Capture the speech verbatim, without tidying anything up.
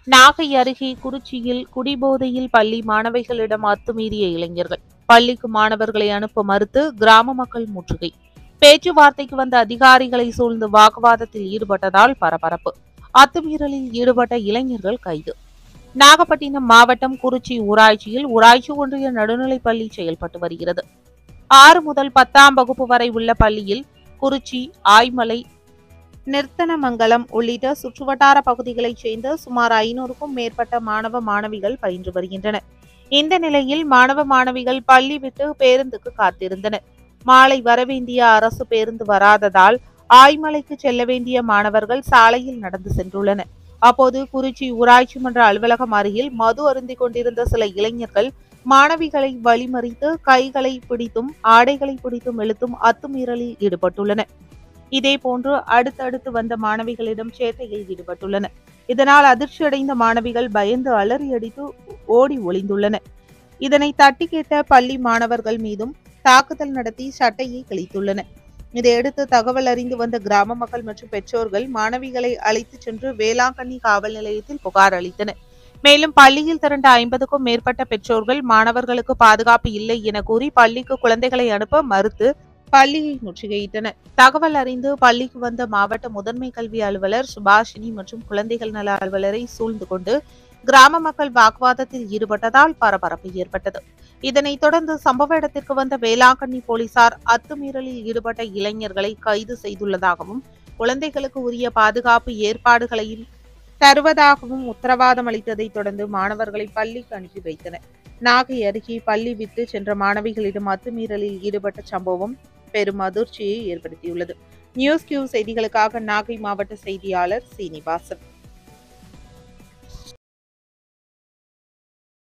நாகை அருகே குறிச்சியில் குடிபோதையில் பள்ளி மாணவிகளிடம் அத்துமீறிய இளைஞர்கள். பள்ளிக்கு மாணவர்களை அனுப்ப மறுத்து கிராம மக்கள் முற்றுகை. பேச்சுவார்த்தைக்கு வந்த அதிகாரிகளை சூழ்ந்து வாக்குவாதத்தில் ஈடுபட்டதால் பரபரப்பு. அத்துமீறலில் ஈடுபட்ட இளைஞர்கள் கைது. நாகப்பட்டினம் மாவட்டம் குறிச்சி ஊராட்சியில் ஊராட்சி ஒன்றிய நடுநிலைப் பள்ளி செயல்பட்டு வருகிறது. ஆறு முதல் பத்தாம் வகுப்பு வரை உள்ள பள்ளியில் குறிச்சி, ஆய்மலை, நிர்த்தனமங்கலம் உள்ளிட்ட சுற்றுவட்டார பகுதிகளைச் சேர்ந்த சுமார் ஐநூறுக்கும் மேற்பட்ட மாணவ மாணவிகள் பயின்று வருகின்றனர். இந்த நிலையில் மாணவ மாணவிகள் பள்ளி விட்டு பேருந்துக்கு காத்திருந்தனர். மாலை வரவேண்டிய அரசு பேருந்து வராததால் ஆய்மலைக்கு செல்ல வேண்டிய மாணவர்கள் சாலையில் நடந்து சென்றுள்ளனர். அப்போது குறிச்சி ஊராட்சி மன்ற அலுவலகம் அருகில் மது அருந்திக் கொண்டிருந்த சில இளைஞர்கள் மாணவிகளை வழிமறித்து கைகளை பிடித்தும் ஆடைகளை பிடித்தும் இழுத்தும் அத்துமீறலில் ஈடுபட்டுள்ளனர். இதேபோன்று அடுத்தடுத்து வந்த மாணவிகளிடம் சேட்டையில் ஈடுபட்டுள்ளனர். இதனால் அதிர்ச்சியடைந்த மாணவிகள் பயந்து அலறி அடித்து ஓடி ஒளிந்துள்ளனர். இதனை தட்டி கேட்ட பள்ளி மாணவர்கள் மீதும் தாக்குதல் நடத்தி சட்டையை கிழித்துள்ளனர். இதையடுத்து தகவல் அறிந்து வந்த கிராம மக்கள் மற்றும் பெற்றோர்கள் மாணவிகளை அழைத்துச் சென்று வேளாங்கண்ணி காவல் நிலையத்தில் புகார் அளித்தனர். மேலும் பள்ளியில் திரண்ட ஐம்பதுக்கும் மேற்பட்ட பெற்றோர்கள் மாணவர்களுக்கு பாதுகாப்பு இல்லை என கூறி பள்ளிக்கு குழந்தைகளை அனுப்ப மறுத்து பள்ளியை முற்றுகையிட்டனர். தகவல் அறிந்து பள்ளிக்கு வந்த மாவட்ட முதன்மை கல்வி அலுவலர் சுபாஷினி மற்றும் குழந்தைகள் நல அலுவலரை சூழ்ந்து கொண்டு கிராம மக்கள் வாக்குவாதத்தில் ஈடுபட்டதால் பரபரப்பு ஏற்பட்டது. இதனைத் தொடர்ந்து சம்பவ இடத்திற்கு வந்த வேளாங்கண்ணி போலீசார் அத்துமீறலில் ஈடுபட்ட இளைஞர்களை கைது செய்துள்ளதாகவும் குழந்தைகளுக்கு உரிய பாதுகாப்பு ஏற்பாடுகளையும் தருவதாகவும் உத்தரவாதம் அளித்ததைத் தொடர்ந்து மாணவர்களை பள்ளிக்கு அனுப்பி வைத்தனர். நாகை அருகே பள்ளி விட்டு சென்ற மாணவிகளிடம் அத்துமீறலில் ஈடுபட்ட சம்பவம் பெரும் அதிர்ச்சியை ஏற்படுத்தியுள்ளது. நியூஸ் கியூ செய்திகளுக்காக நாகை மாவட்ட செய்தியாளர் சீனிவாசன்.